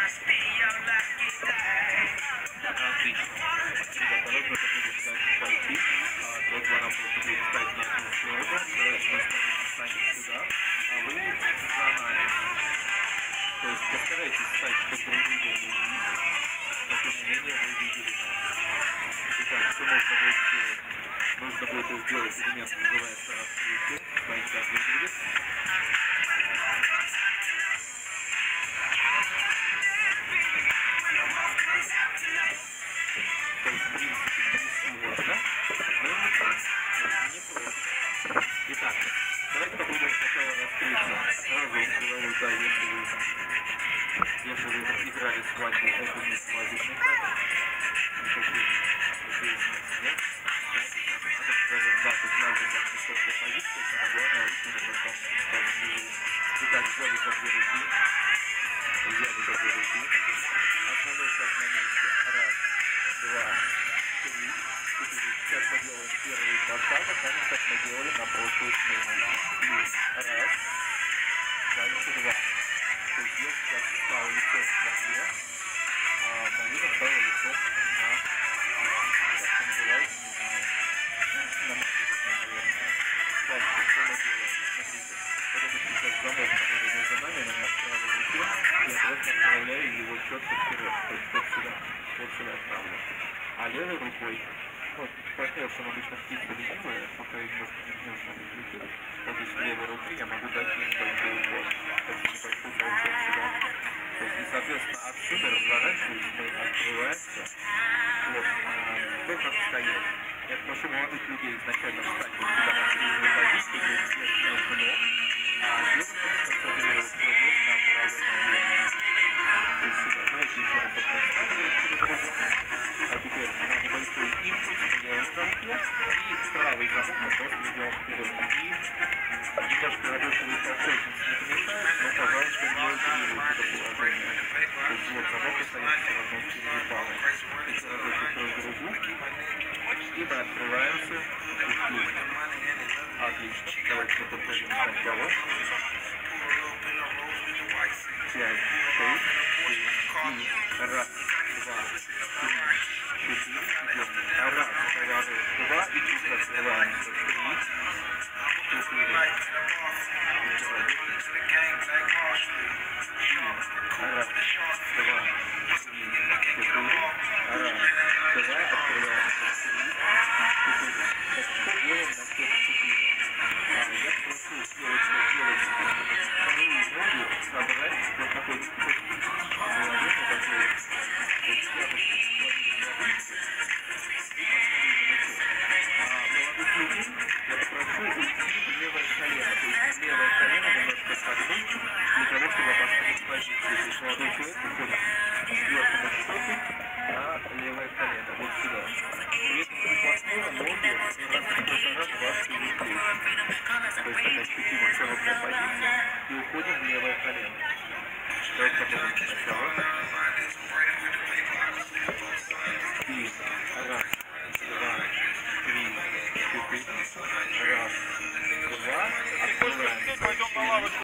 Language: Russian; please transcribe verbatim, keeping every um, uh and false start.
Отлично. Ребята, раз вы хотите пойти, то два работы будет встать на одну сторону, встанет сюда, а вы за нами. То есть постарайтесь встать, чтобы вы видели, но тем не менее вы видели нас. Итак, что нужно будет сделать? Нужно будет сделать элемент, называется раскрытие. Смотрите, как выглядит. То есть, в принципе, не сложно, но не просто. Не просто. Итак, давайте попробуем сначала раскрыться. Сразу говорю, да, если вы, если вы играли свадьбу, это не свадебный кадр. Никаких ответственности нет. Это, скажем, да, тут надо как высокая позиция, самое главное, руки на потом стать ниже. Итак, взяли за две руки. Взяли за две руки. Основной шаг на месте. Раз, два, три. Сейчас мы делаем первый два шага, так же, как мы делали на прошлую смену. И раз, дальше два. То есть я сейчас ставил лицо в стороне, а Марина ставила лицо на, как называется, не знаю, на маркетинге, наверное. Дальше, что мы делаем? Смотрите, вот это сейчас замок, который между нами, на нас правой руке, я просто отправляю его четко вперед, то есть вот сюда, вот сюда отправлю. А левой рукой, вот, партнер, что обычно птица ленивая, пока ее немножко не нужно выключить, вот здесь в левой руке я могу дать ей небольшой упор, такой небольшой толчок сюда. То есть, и, соответственно, отсюда разворачиваясь, мы открываемся, вот, кто как встает. Я прошу молодых людей изначально встать вот сюда на среднюю позицию, то есть между ног, а девушка концентрирует свой вес на правой ноге. То есть сюда, давайте еще раз открываем. А теперь небольшой импульс в левой замке и правый замок мы просто ведем вперед. И немножко работает толчочниц не помешает, но, пожалуйста, не усиливайте это положение. То есть вот замок остается в одном впереди пары. Если работает друг другу, и мы открываемся. Отлично. Давайте мы повторим сначала. Пять, шесть, семь, и раз, два, три, четыре, идем. Раз, поворот, два, и чуть открываемся. Три, четыре, раз, два, три, четыре, раз, два, открываемся. Три, четыре. Так что делаем на всех четыре? Я прошу сделать, сделать вторую ногу, собрать, вот такой голове, вот такой, то есть пяточку складывать на выше, и поставить на лицо. А молодых людей я попрошу уйти в левое колено, то есть левое колено немножко согнуть, для того, чтобы поставить позицию. То есть молодой человек уходит сверху на щеку на левое колено, вот сюда. При этом прихватнула ноги немножко полтора двадцать минут. То есть это ощутимо широкая позиция, и уходим в левое колено. Давайте попробуем сначала. И раз, два, три, четыре, раз, два, открываем.